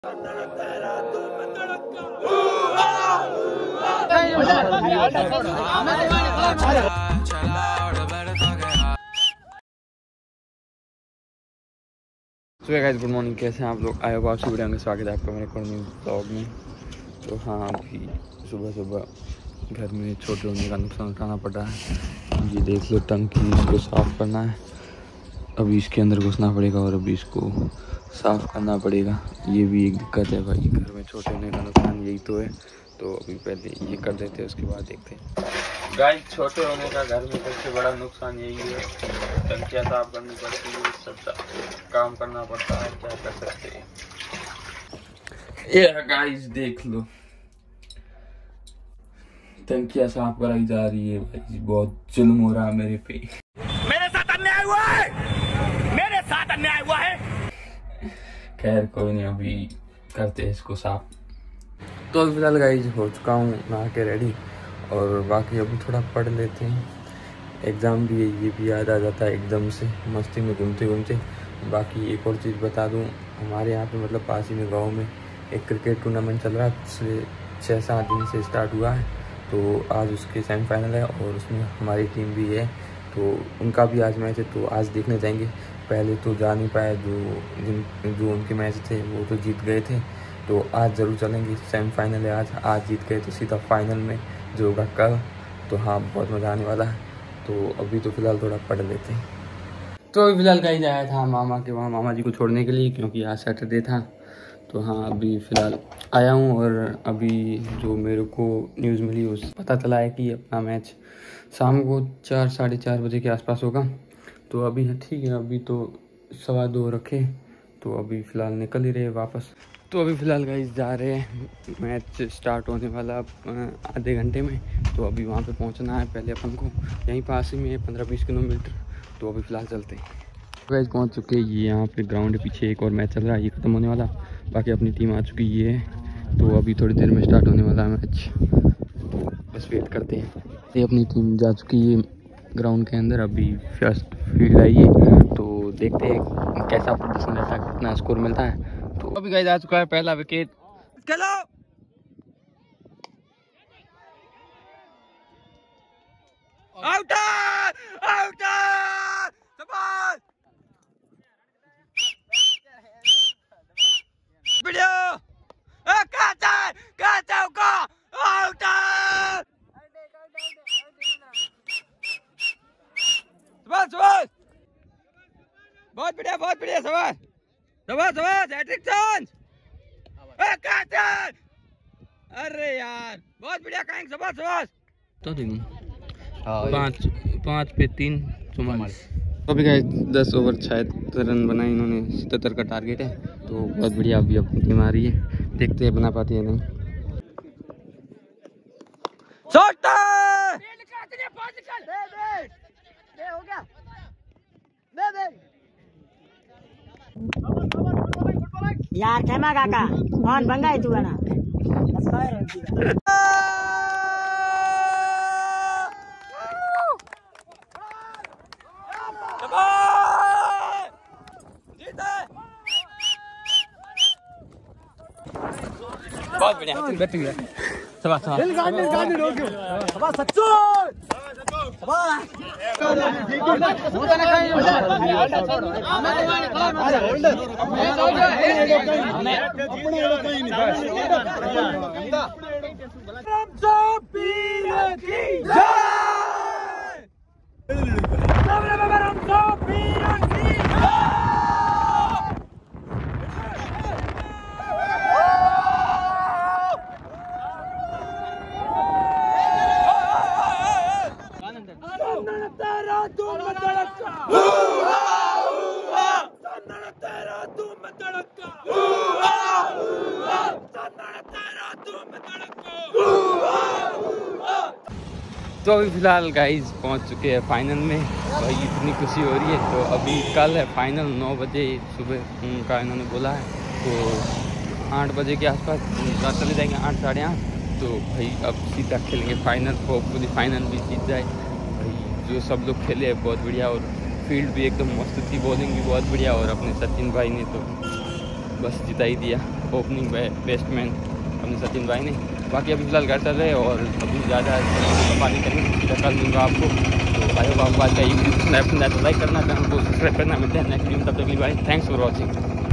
So guys good morning, कैसे हैं आप लोग? आए हो आप वीडियो में स्वागत है आपका मेरे इकोनॉमी ब्लॉग में। तो हाँ, अभी सुबह सुबह घर में छोटे होने का नुकसान उठाना पड़ रहा है। ये देख लो, टंकी इसको साफ़ करना है, अभी इसके अंदर घुसना पड़ेगा और अभी इसको साफ़ करना पड़ेगा। ये भी एक दिक्कत है भाई, घर में छोटे होने का नुकसान यही तो है। तो अभी पहले ये कर देते हैं, उसके बाद देखते हैं। गाइस, छोटे होने का घर में सबसे बड़ा नुकसान यही है, टंकियाँ साफ करनी पड़ती है, सब काम करना पड़ता है, क्या कर सकते हैं। ये गाइस देख लो, टंकियाँ साफ कराई जा रही है भाई, बहुत जुल्म हो रहा है मेरे पे। मेरे साथ अन्याय हुआ है, मेरे साथ अन्याय हुआ है। खैर कोई नहीं, अभी करते हैं इसको साफ। तो अभी फिलहाल गाइस हो चुका हूँ नहा के रेडी, और बाकी अभी थोड़ा पढ़ लेते हैं। एग्ज़ाम भी है, ये भी याद आ जाता है एकदम से मस्ती में घूमते घूमते। बाकी एक और चीज़ बता दूँ, हमारे यहाँ पे मतलब पास ही में गाँव में एक क्रिकेट टूर्नामेंट चल रहा है, 6-7 दिन से स्टार्ट हुआ है। तो आज उसके सेमीफाइनल है और उसमें हमारी टीम भी है, तो उनका भी आज मैच है, तो आज देखने जाएंगे। पहले तो जा नहीं पाए, जो उनके मैच थे वो तो जीत गए थे, तो आज ज़रूर चलेंगे। सेमीफाइनल है आज जीत गए तो सीधा फाइनल में जो होगा कल। तो हाँ, बहुत मज़ा आने वाला है। तो अभी तो फ़िलहाल थोड़ा पढ़ लेते हैं। तो अभी फ़िलहाल कहीं जाया था मामा के वहाँ, मामा जी को छोड़ने के लिए, क्योंकि आज सैटरडे था। तो हाँ, अभी फ़िलहाल आया हूँ, और अभी जो मेरे को न्यूज़ मिली उस पता चला है कि अपना मैच शाम को 4-4:30 बजे के आसपास होगा। तो अभी ठीक है, अभी तो 2:15 रखे, तो अभी फ़िलहाल निकल ही रहे वापस। तो अभी फ़िलहाल गाइस जा रहे हैं, मैच स्टार्ट होने वाला आधे घंटे में। तो अभी वहाँ पे पहुँचना है पहले अपन को, यहीं पास ही में 15-20 किलोमीटर। तो अभी फ़िलहाल चलते हैं। गाइस पहुँच चुके हैं, ये यहाँ पे ग्राउंड के पीछे एक और मैच चल रहा है, ये ख़त्म होने वाला। बाकी अपनी टीम आ चुकी है, तो अभी थोड़ी देर में स्टार्ट होने वाला है मैच, बस वेट करते हैं। ये अपनी टीम जा चुकी है ग्राउंड के अंदर, अभी फर्स्ट फील्ड आई है, तो देखते हैं कैसा प्रदर्शन रहता है, कितना स्कोर मिलता है। तो अभी गाइस आ चुका है पहला विकेट। चलो आउट आउट, शाबाश, वीडियो काचा का आउट, शाबाश, बहुत बढ़िया, शाबाश, हैट्रिक चांस। अरे यार, बहुत बढ़िया, कहेंगे शाबाश। तो 5 पे 3 44। तो अभी गाइस 10 ओवर 76 रन बनाए इन्होंने, 77 का टारगेट है। तो बहुत बढ़िया, अभी अपनी टीम आ रही है, देखते हैं बना पाती है नहीं। यार खेमा काका कौन बंगा है तू है ना? बहुत बढ़िया बैटिंग है, शाबाश सच्चू, तो अभी फ़िलहाल गाइस पहुंच चुके हैं फाइनल में, भाई इतनी खुशी हो रही है। तो अभी कल है फाइनल, 9 बजे सुबह उनका इन्होंने बोला है, तो 8 बजे के आसपास चले जाएंगे, 8 साढ़े 8। तो भाई अब सीधा खेलेंगे फाइनल, होपफुली फाइनल भी जीत जाए भाई। जो सब लोग खेले हैं बहुत बढ़िया, और फील्ड भी एकदम मस्त थी, बॉलिंग भी बहुत बढ़िया, और अपने सचिन भाई ने तो बस जिता ही दिया। ओपनिंग बेस्टमैन अपने सचिन भाई ने। बाकी अभी फिलहाल घर चल रहे और अभी ज़्यादा पानी करेंगे, कल दूँगा आपको। तो भाई आपको आज का ये वीडियो पसंद आया तो लाइक करना, चैनल को सब्सक्राइब करना। मिलते हैं नेक्स्ट वीडियो में, तब तक के लिए बाय, थैंक्स फॉर वॉचिंग।